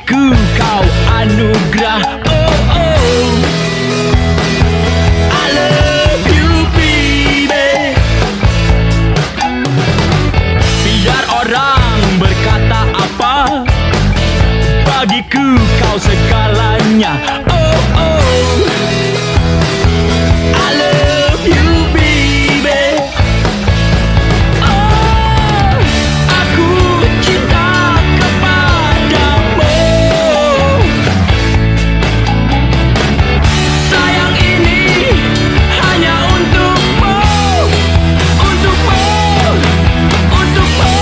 bagiku kau anugerah. Oh oh, I love you baby. Biar orang berkata apa, bagiku kau segalanya. Oh oh, I love you baby. Oh, aku cinta kepadamu. Sayang ini hanya untukmu, untukmu, untukmu.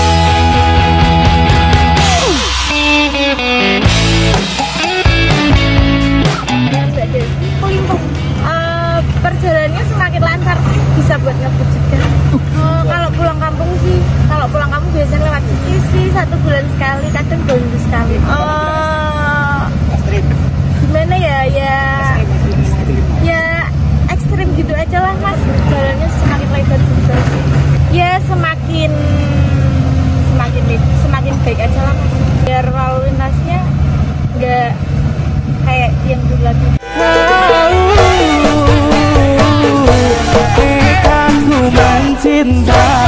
Perjalanannya semakin lancar, bisa buat ngebut juga. Kalau pulang kampung sih, kalau pulang kampung biasanya lewat sini sih 1 bulan sekali, kadang 2 minggu sekali. Gimana ya, ya ekstrim gitu aja lah mas. Jalannya semakin lebar juga sih. Ya semakin baik aja lah mas. Biar lalu lintasnya nggak kayak yang dulu lagi. Cinta